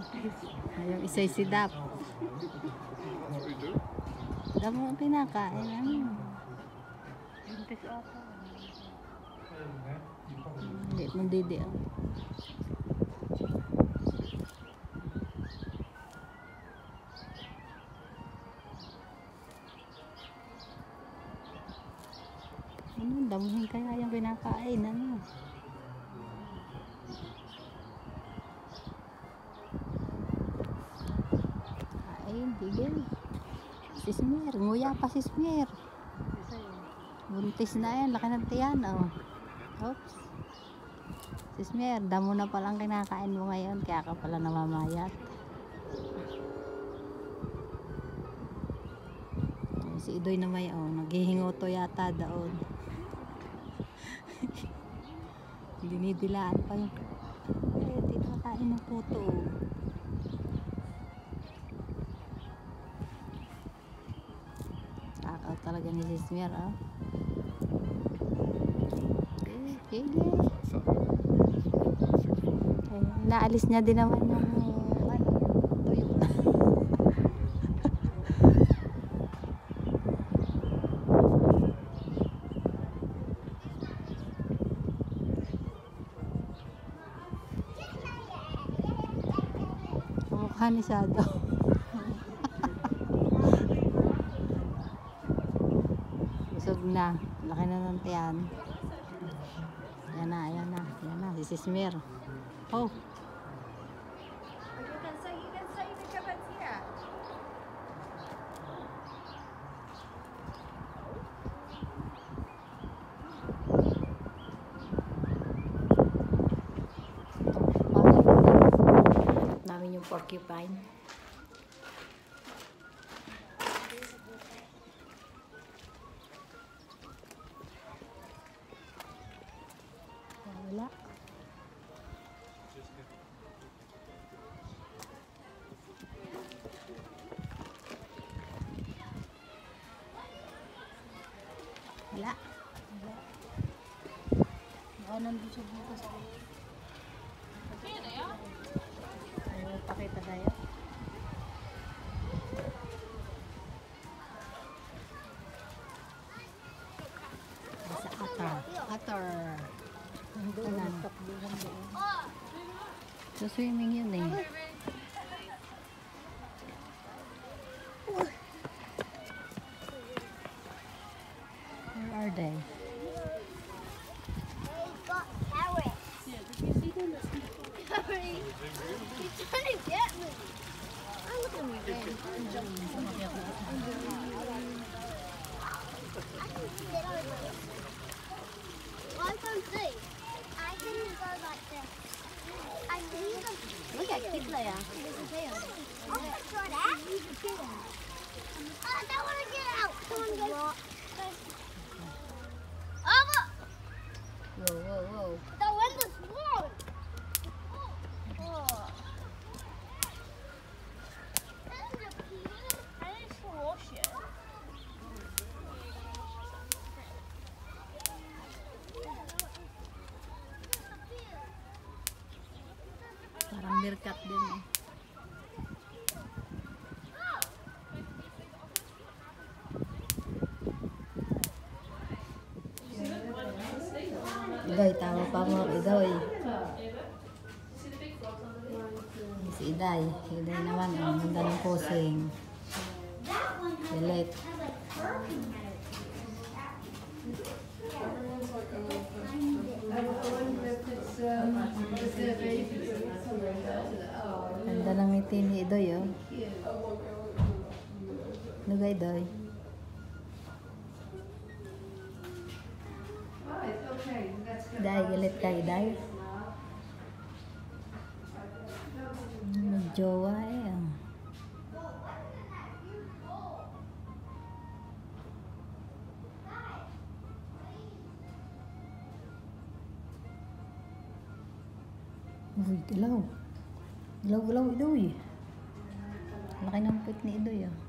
Ayaw isa'y sidap. Damo ang pinakain. Buntis ata. Hindi mong didi. Ano, damuhin kaya yung pinakain. Ano? Kain, tigil. Si Smer, nguya pa si Smer. Buntis na yan, laki ng tiyan. Oh. Oops. Si Smer, damo na palang kinakain mo ngayon, kaya ka pala namamayat. Si Idoy na may naghihingoto yata daon. Dinidilaan pa yung di nakain ng puto. Takaw talaga ni si Smer. Okay. Naalis niya din naman yung tuyo na. Mukha ni Shadow. Busog na. Laki na ng tiyan. Yan na. Si Smer. Oh. You can say the cabin's here. Namin yung porcupine. Wala. Wala. Baka nandun siya bukas. Ayaw pakita tayo. Sa atar. So swimming yun eh. Where are they? They got carrots. Yeah, did you see them? Sorry. He's trying to get me. Oh, look at me again. Well, I can see. I can go like this. I can even... Look at Kitla ya. There's a tail. Oh, that's got that. I don't want to get out. Someone go. Oh, look. Whoa. The window's warm. Oh. I need to wash it. Parang meerkat din eh. Idoy, tawa pa mo, Idoy. Si Iday. Iday naman, ang ganda ng posing. Delete. Ganda ng ngiti ni Idoy, oh. Ano ga, Idoy? Iday, galit ka, Iday. Magjowa eh. Uy, ilaw. Ilaw, Idoy. Laki ng puwit ni Idoy, ah.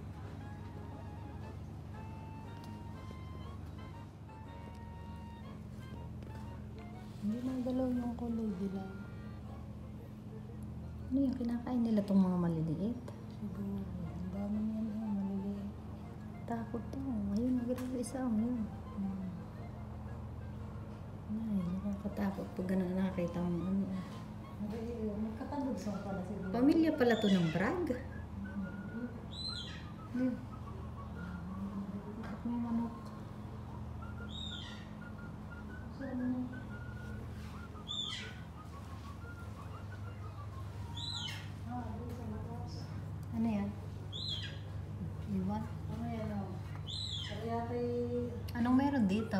Hindi lang dalaw yung kulay nila. Ano yung kinakain nila itong mga maliliit? Siguro. Ang dami yan eh, maliliit. Takot to. Ayun, nagalaw isa. Ayun. Ay, nakakatakot pag nakakita mo ano. Magkatandog sa pala siguro. Pamilya pala to ng brag. May manok. Ano yan? Iwan? Ano yan o? Kaya tayo... Anong meron dito?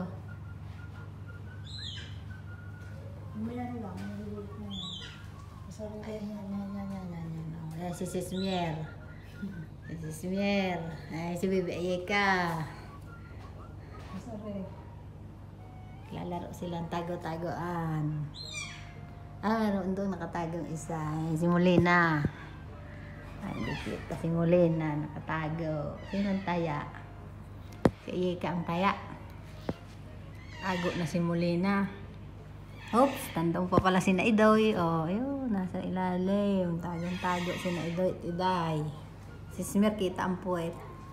Umayari lang, maliliit na yan. Masarap Ay, yan. yan. Oh, yan si Sismier. Si Sismier. Ay, si Bibi Ayeka. Masarap. Lalaro silang tago-tagoan. Meron doon nakatagong isa. Ay, si Molina. Ay, hindi kita si Molina nakatago. Sino ang taya? Si Ayeka ang taya. Tago na si Molina. Oops, tandong pa pala si Naidoy. Oh, ayun, nasa ilalim. Tagong-tago si Naidoy at Iday. Si Smer, kita ang puwet.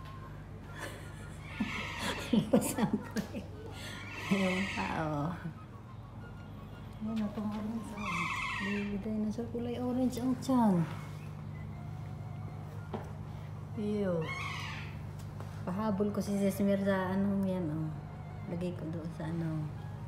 Labas ang puwet. Ayun pa, oh. Ayun, itong orange, oh. Baby dinosaur, kulay orange ang tiyan. Ew. Pahabol ko si Smer sa anong yan, oh. Lagay ko doon sa ano.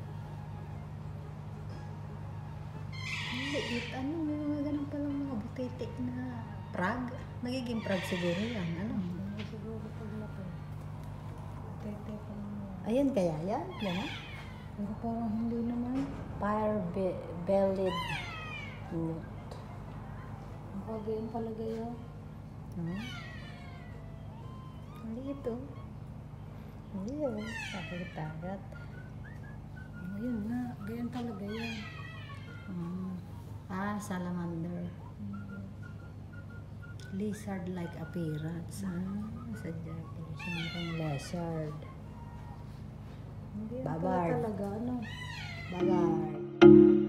Liit, ano, may mga ganun palang mga butitik na prag. Nagiging prag siguro yan, ano. Siguro pag laki. Tete pa naman yan. Ayun kaya yan, yan ha? Pero parang hindi naman. Fire-bellied newt. Nakagayon pala gaya. Maliit oh. Ayun, tagat-tagat. Ayun nga, ganyan talaga yan. Salamander. Lizard-like appearance. Sadya pala siya mukhang lizard. Hindi yan Babard. pala talaga, ano. Bye-bye.